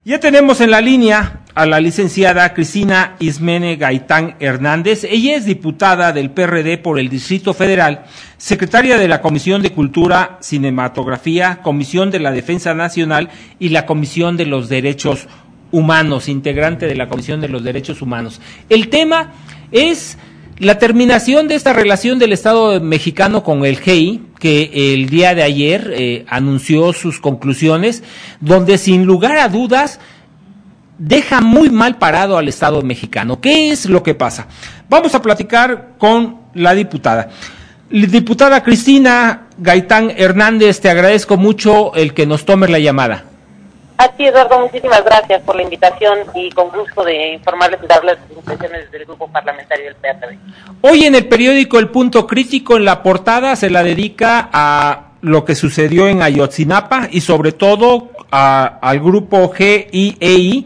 Ya tenemos en la línea a la licenciada Cristina Ismene Gaitán Hernández. Ella es diputada del PRD por el Distrito Federal, secretaria de la Comisión de Cultura, Cinematografía, Comisión de la Defensa Nacional y la Comisión de los Derechos Humanos, integrante de la Comisión de los Derechos Humanos. El tema es la terminación de esta relación del Estado mexicano con el GEI, que el día de ayer anunció sus conclusiones, donde sin lugar a dudas deja muy mal parado al Estado mexicano. ¿Qué es lo que pasa? Vamos a platicar con la diputada. Diputada Cristina Gaitán Hernández, te agradezco mucho el que nos tomes la llamada. Así, Eduardo, muchísimas gracias por la invitación y con gusto de informarles y darles las impresiones del grupo parlamentario del PRD. Hoy en el periódico El Punto Crítico, en la portada, se la dedica a lo que sucedió en Ayotzinapa y sobre todo al grupo GIEI,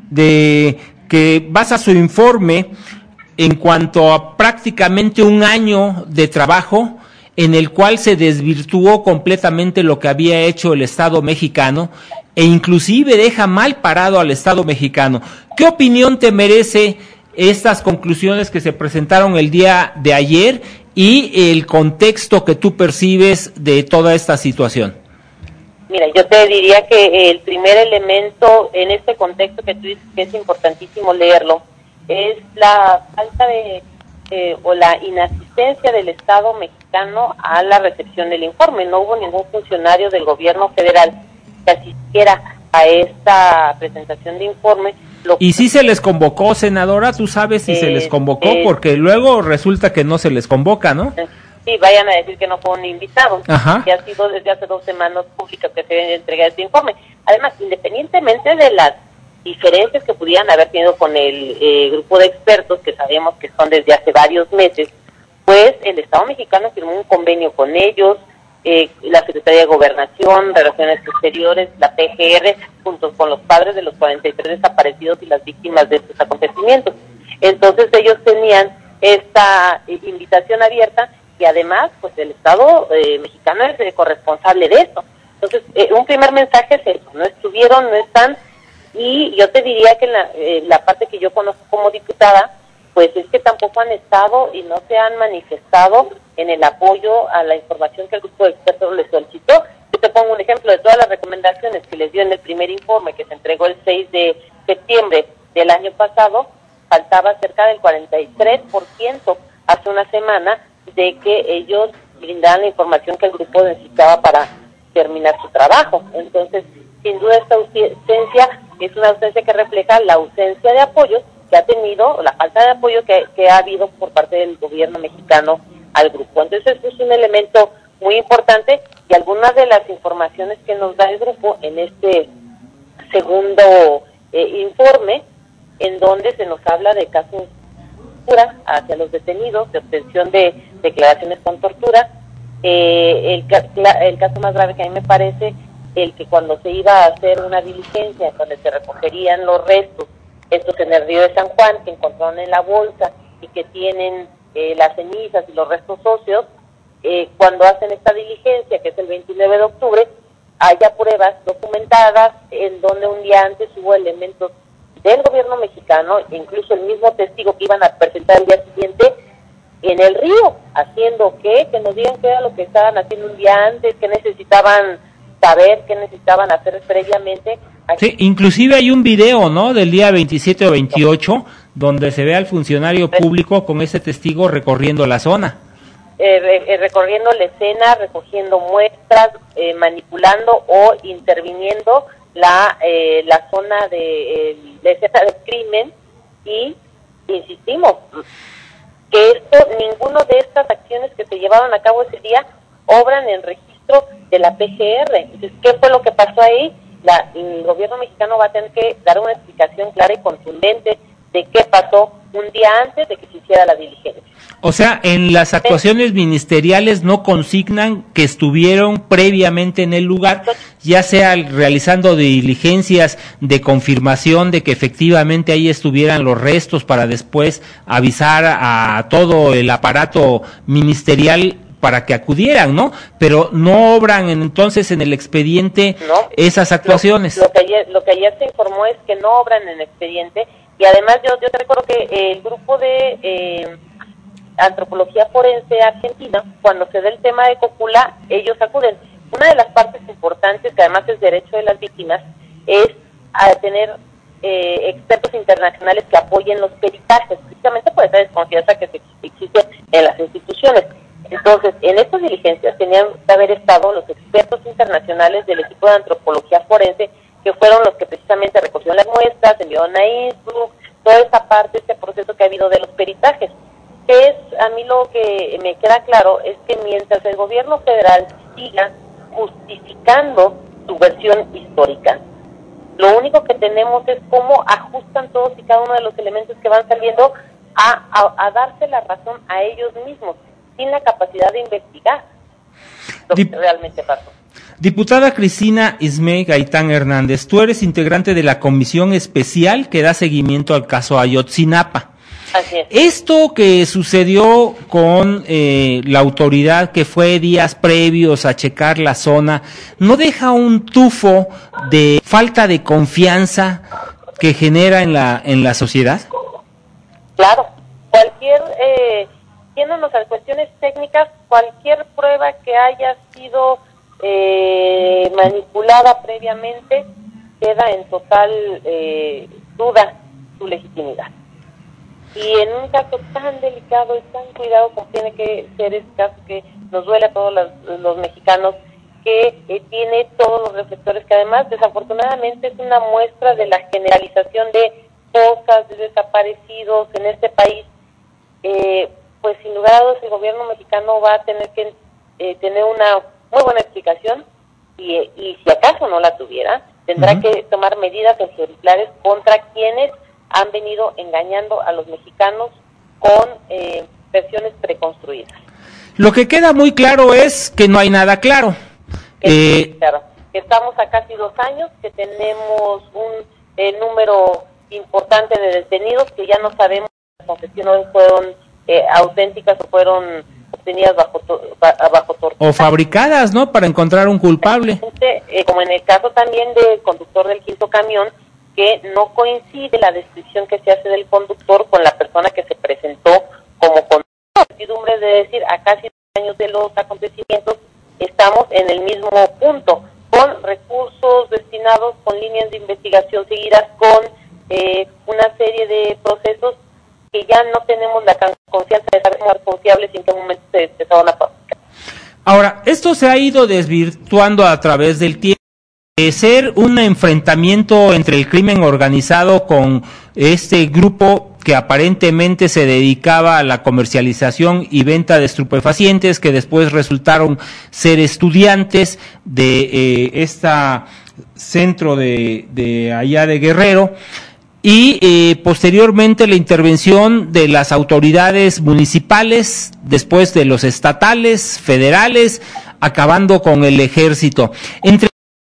que basa su informe en cuanto a prácticamente un año de trabajo en el cual se desvirtuó completamente lo que había hecho el Estado mexicano e inclusive deja mal parado al Estado mexicano. ¿Qué opinión te merece estas conclusiones que se presentaron el día de ayer y el contexto que tú percibes de toda esta situación? Mira, yo te diría que el primer elemento en este contexto que tú dices que es importantísimo leerlo es la falta o la inasistencia del Estado mexicano a la recepción del informe. No hubo ningún funcionario del gobierno federal que asistiera a esta presentación de informe. ¿Y si se les convocó, senadora? ¿Tú sabes si se les convocó? Porque luego resulta que no se les convoca, ¿no? Sí, vayan a decir que no fueron invitados. Ajá. Que ha sido desde hace 2 semanas públicas que se deben entregar este informe. Además, independientemente de las diferencias que pudieran haber tenido con el grupo de expertos, que sabemos que son desde hace varios meses, pues el Estado mexicano firmó un convenio con ellos, la Secretaría de Gobernación, Relaciones Exteriores, la PGR, junto con los padres de los 43 desaparecidos y las víctimas de estos acontecimientos. Entonces ellos tenían esta invitación abierta y además pues el Estado mexicano es corresponsable de esto. Entonces un primer mensaje es eso, no estuvieron, no están, y yo te diría que la parte que yo conozco como diputada, pues es que tampoco han estado y no se han manifestado en el apoyo a la información que el grupo de expertos les solicitó. Yo te pongo un ejemplo de todas las recomendaciones que les dio en el primer informe que se entregó el 6 de septiembre del año pasado, faltaba cerca del 43% hace una semana de que ellos brindaran la información que el grupo necesitaba para terminar su trabajo. Entonces, sin duda esta ausencia es una ausencia que refleja la ausencia de apoyos que ha tenido, la falta de apoyo que ha habido por parte del gobierno mexicano al grupo. Entonces, es un elemento muy importante y algunas de las informaciones que nos da el grupo en este segundo informe, en donde se nos habla de casos de tortura hacia los detenidos, de obtención de declaraciones con tortura. El caso más grave que a mí me parece, el que cuando se iba a hacer una diligencia, donde se recogerían los restos, estos en el río de San Juan, que encontraron en la bolsa y que tienen las cenizas y los restos óseos, cuando hacen esta diligencia, que es el 29 de octubre, haya pruebas documentadas en donde un día antes hubo elementos del gobierno mexicano, incluso el mismo testigo que iban a presentar el día siguiente, en el río, haciendo que nos digan qué era lo que estaban haciendo un día antes, qué necesitaban saber, qué necesitaban hacer previamente. Sí, inclusive hay un video, ¿no?, del día 27 o 28, donde se ve al funcionario público con ese testigo recorriendo la zona. Recorriendo la escena, recogiendo muestras, manipulando o interviniendo la zona de escena del crimen, y insistimos que ninguno de estas acciones que se llevaron a cabo ese día obran en registro de la PGR. Entonces, ¿qué fue lo que pasó ahí? El gobierno mexicano va a tener que dar una explicación clara y contundente de qué pasó un día antes de que se hiciera la diligencia. O sea, en las actuaciones ministeriales no consignan que estuvieron previamente en el lugar, ya sea realizando diligencias de confirmación de que efectivamente ahí estuvieran los restos para después avisar a todo el aparato ministerial para que acudieran, ¿no? Pero no obran entonces en el expediente no, esas actuaciones. Lo que ayer se informó es que no obran en expediente, y además yo te recuerdo que el grupo de Antropología Forense Argentina, cuando se da el tema de Cocula, ellos acuden. Una de las partes importantes, que además es derecho de las víctimas, es a tener expertos internacionales que apoyen los peritajes, precisamente por esa desconfianza que existe en las instituciones. Entonces, en estas diligencias tenían que haber estado los expertos internacionales del equipo de antropología forense, que fueron los que precisamente recogieron las muestras, enviaron a Innsbruck, toda esta parte, este proceso que ha habido de los peritajes. Que es, a mí lo que me queda claro es que mientras el gobierno federal siga justificando su versión histórica, lo único que tenemos es cómo ajustan todos y cada uno de los elementos que van saliendo a darse la razón a ellos mismos, sin la capacidad de investigar lo que realmente pasó. Diputada Cristina Ismé Gaitán Hernández, tú eres integrante de la comisión especial que da seguimiento al caso Ayotzinapa. Así es. Esto que sucedió con la autoridad que fue días previos a checar la zona, ¿no deja un tufo de falta de confianza que genera en la sociedad? Claro, yéndonos a cuestiones técnicas, cualquier prueba que haya sido manipulada previamente queda en total duda su legitimidad. Y en un caso tan delicado y tan cuidado como tiene que ser este caso, que nos duele a todos los mexicanos, que tiene todos los reflectores, que además desafortunadamente es una muestra de la generalización de fosas, de desaparecidos en este país, pues sin lugar a dudas el gobierno mexicano va a tener que tener una muy buena explicación, y si acaso no la tuviera, tendrá que tomar medidas ejemplares contra quienes han venido engañando a los mexicanos con versiones preconstruidas. Lo que queda muy claro es que no hay nada claro. Claro, que estamos a casi 2 años, que tenemos un número importante de detenidos, que ya no sabemos si las confesiones fueron auténticas o fueron obtenidas bajo tortura. O fabricadas, ¿no? Para encontrar un culpable. Como en el caso también del conductor del quinto camión, que no coincide la descripción que se hace del conductor con la persona que se presentó como conductor. La certidumbre de decir, a casi 2 años de los acontecimientos, estamos en el mismo punto, con recursos destinados, con líneas de investigación seguidas, con una serie de procesos que ya no tenemos la confianza de saber ser confiables y en qué momento se van a practicar. Ahora, esto se ha ido desvirtuando a través del tiempo. De ser un enfrentamiento entre el crimen organizado con este grupo que aparentemente se dedicaba a la comercialización y venta de estupefacientes, que después resultaron ser estudiantes de centro de allá de Guerrero, y posteriormente la intervención de las autoridades municipales, después de los estatales, federales, acabando con el ejército. Entre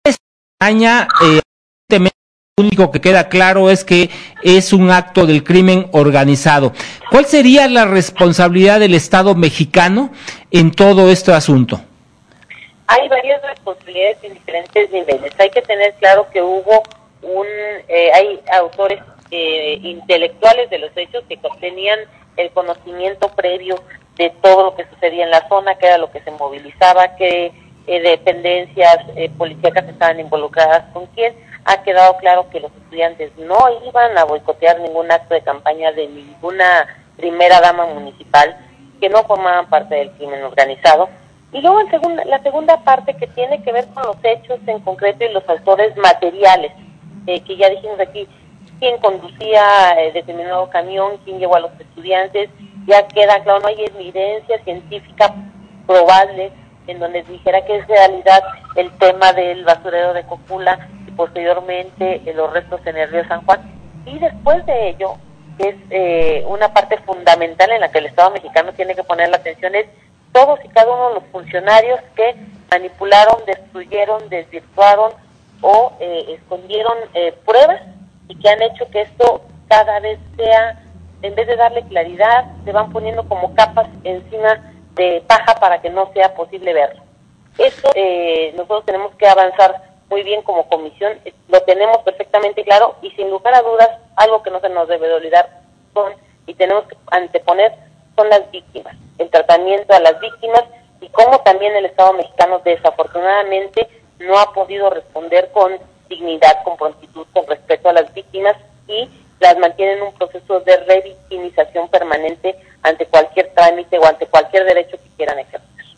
lo único que queda claro es que es un acto del crimen organizado. ¿Cuál sería la responsabilidad del Estado mexicano en todo este asunto? Hay varias responsabilidades en diferentes niveles. Hay que tener claro que hubo hay autores intelectuales de los hechos que tenían el conocimiento previo de todo lo que sucedía en la zona, que era lo que se movilizaba, que dependencias policíacas estaban involucradas con quién. Ha quedado claro que los estudiantes no iban a boicotear ningún acto de campaña de ninguna primera dama municipal, que no formaban parte del crimen organizado. Y luego la segunda parte, que tiene que ver con los hechos en concreto y los autores materiales, que ya dijimos aquí, quién conducía determinado camión, quién llevó a los estudiantes. Ya queda claro, no hay evidencia científica probable en donde dijera que es realidad el tema del basurero de Cocula y posteriormente los restos en el río San Juan. Y después de ello, que es una parte fundamental en la que el Estado mexicano tiene que poner la atención, es todos y cada uno de los funcionarios que manipularon, destruyeron, desvirtuaron o escondieron pruebas, y que han hecho que esto cada vez sea, en vez de darle claridad, se van poniendo como capas encima de paja para que no sea posible verlo. Esto nosotros tenemos que avanzar muy bien como comisión, lo tenemos perfectamente claro y sin lugar a dudas, algo que no se nos debe de olvidar y tenemos que anteponer son las víctimas, el tratamiento a las víctimas y cómo también el Estado mexicano desafortunadamente no ha podido responder con dignidad, con prontitud, con respeto a las víctimas y las mantiene en un proceso de revictimización permanente ante cualquier trámite o ante cualquier derecho que quieran ejercer.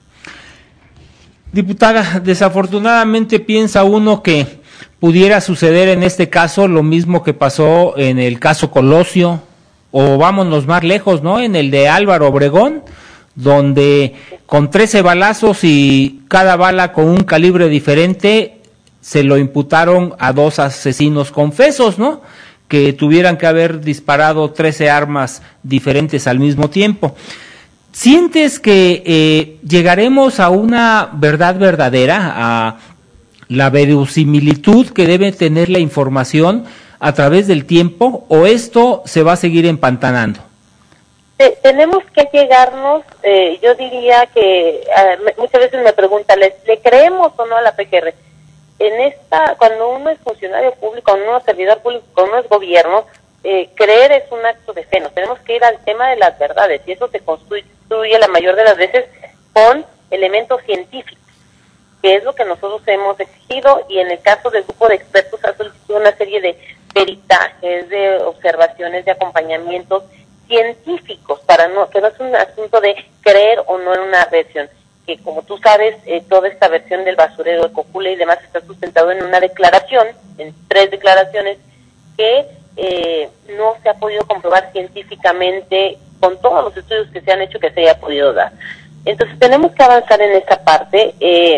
Diputada, desafortunadamente piensa uno que pudiera suceder en este caso lo mismo que pasó en el caso Colosio, o vámonos más lejos, ¿no? En el de Álvaro Obregón, donde con 13 balazos y cada bala con un calibre diferente, se lo imputaron a 2 asesinos confesos, ¿no? Que tuvieran que haber disparado 13 armas diferentes al mismo tiempo. ¿Sientes que llegaremos a una verdad verdadera, a la verosimilitud que debe tener la información a través del tiempo, o esto se va a seguir empantanando? Tenemos que llegarnos, yo diría que muchas veces me preguntan, ¿le creemos o no a la PGR? Cuando uno es funcionario público, cuando uno es servidor público, cuando uno es gobierno, creer es un acto de fe. Nos tenemos que ir al tema de las verdades y eso se construye la mayor de las veces con elementos científicos, que es lo que nosotros hemos exigido y en el caso del grupo de expertos ha solicitado una serie de peritajes, de observaciones, de acompañamientos científicos que no es un asunto de creer o no en una versión, que como tú sabes, toda esta versión del basurero de Cocula y demás está sustentado en una declaración, en 3 declaraciones que no se ha podido comprobar científicamente con todos los estudios que se han hecho que se haya podido dar. Entonces tenemos que avanzar en esa parte,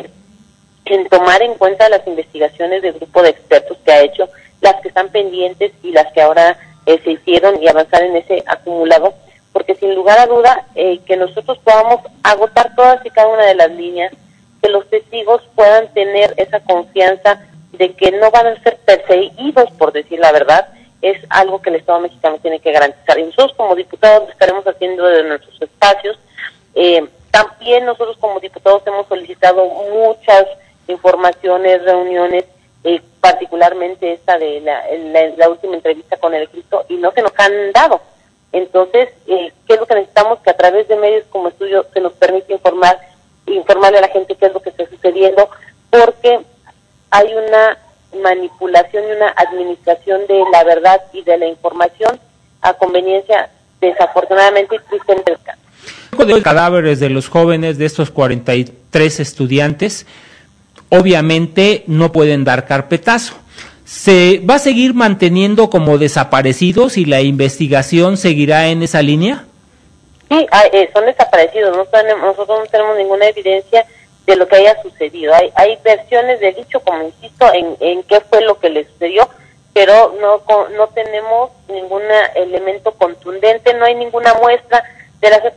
en tomar en cuenta las investigaciones del grupo de expertos que ha hecho, las que están pendientes y las que ahora se hicieron y avanzar en ese acumulado, porque sin lugar a duda que nosotros podamos agotar todas y cada una de las líneas, que los testigos puedan tener esa confianza de que no van a ser perseguidos por decir la verdad, es algo que el Estado mexicano tiene que garantizar. Y nosotros como diputados lo estaremos haciendo desde nuestros espacios. También nosotros como diputados hemos solicitado muchas informaciones, reuniones, particularmente esta de la última entrevista con el Cristo, y no se nos han dado. Entonces, ¿qué es lo que necesitamos? Que a través de medios como Estudio se nos permite informarle a la gente qué es lo que está sucediendo, porque hay una manipulación y una administración de la verdad y de la información a conveniencia, desafortunadamente y tristemente del caso. De cadáveres de los jóvenes, de estos 43 estudiantes, obviamente no pueden dar carpetazo. ¿Se va a seguir manteniendo como desaparecidos y la investigación seguirá en esa línea? Sí, son desaparecidos, nosotros no tenemos ninguna evidencia de lo que haya sucedido. Hay versiones del dicho, como insisto, en qué fue lo que le sucedió, pero no tenemos ningún elemento contundente, no hay ninguna muestra de las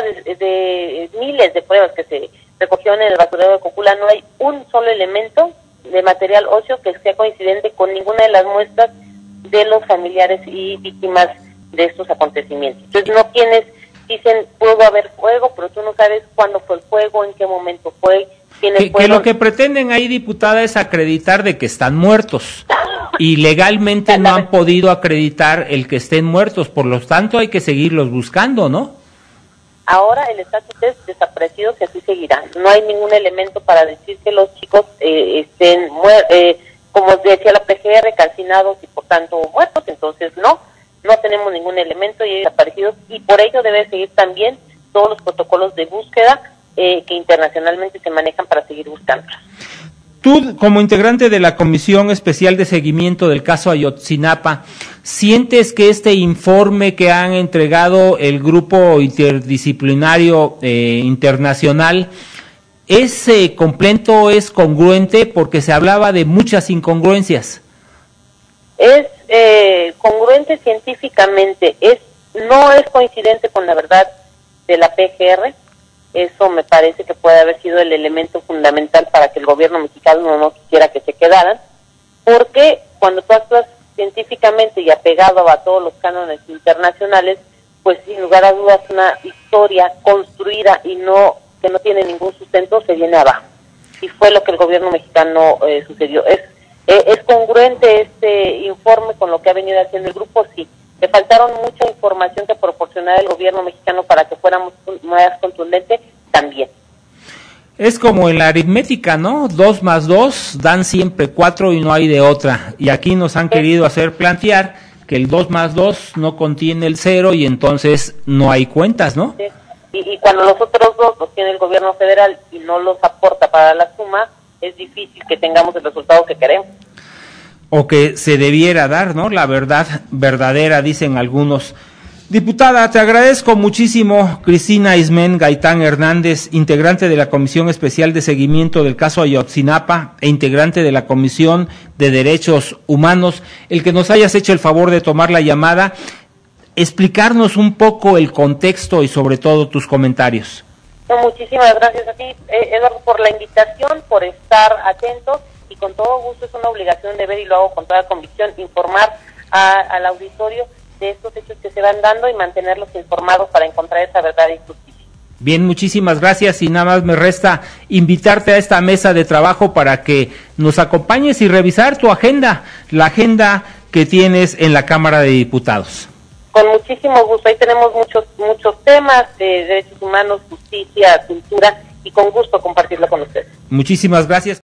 de miles de pruebas que se recogieron en el basurero de Cocula, no hay un solo elemento de material óseo que sea coincidente con ninguna de las muestras de los familiares y víctimas de estos acontecimientos. Entonces no tienes, dicen pudo haber fuego, pero tú no sabes cuándo fue el fuego, en qué momento fue, quiénes fueron. Que lo que pretenden ahí, diputada, es acreditar de que están muertos y legalmente no han podido acreditar el que estén muertos, por lo tanto hay que seguirlos buscando, ¿no? Ahora el estatus es desaparecidos y así seguirán. No hay ningún elemento para decir que los chicos estén, como decía la PGR, calcinados y por tanto muertos. Entonces no tenemos ningún elemento y desaparecidos, y por ello debe seguir también todos los protocolos de búsqueda que internacionalmente se manejan para seguir buscándolos. Tú, como integrante de la Comisión Especial de Seguimiento del caso Ayotzinapa, ¿sientes que este informe que han entregado el Grupo Interdisciplinario Internacional es completo, es congruente? Porque se hablaba de muchas incongruencias. Es congruente científicamente, no es coincidente con la verdad de la PGR. Eso me parece que puede haber sido el elemento fundamental para que el gobierno mexicano no quisiera que se quedaran, porque cuando tú actúas científicamente y apegado a todos los cánones internacionales, pues sin lugar a dudas una historia construida y que no tiene ningún sustento se viene abajo. Y fue lo que el gobierno mexicano sucedió. ¿Es congruente este informe con lo que ha venido haciendo el grupo? Sí. Le faltaron mucha información que proporcionara el gobierno mexicano para que fuéramos más contundentes, también. Es como en la aritmética, ¿no? 2 más 2 dan siempre 4 y no hay de otra. Y aquí nos han querido hacer plantear que el 2 más 2 no contiene el 0 y entonces no hay cuentas, ¿no? Sí. Y cuando los otros dos los tiene el gobierno federal y no los aporta para la suma, es difícil que tengamos el resultado que queremos. O que se debiera dar, ¿no? La verdad verdadera, dicen algunos. Diputada, te agradezco muchísimo. Cristina Ismén Gaitán Hernández, integrante de la Comisión Especial de Seguimiento del caso Ayotzinapa e integrante de la Comisión de Derechos Humanos, el que nos hayas hecho el favor de tomar la llamada, explicarnos un poco el contexto y sobre todo tus comentarios. Muchísimas gracias a ti, Eduardo, por la invitación, por estar atentos, y con todo gusto es una obligación de ver, y lo hago con toda convicción, informar al auditorio de estos hechos que se van dando y mantenerlos informados para encontrar esa verdad y justicia. Bien, muchísimas gracias, y nada más me resta invitarte a esta mesa de trabajo para que nos acompañes y revisar tu agenda, la agenda que tienes en la Cámara de Diputados. Con muchísimo gusto, ahí tenemos muchos temas de derechos humanos, justicia, cultura, y con gusto compartirlo con ustedes. Muchísimas gracias.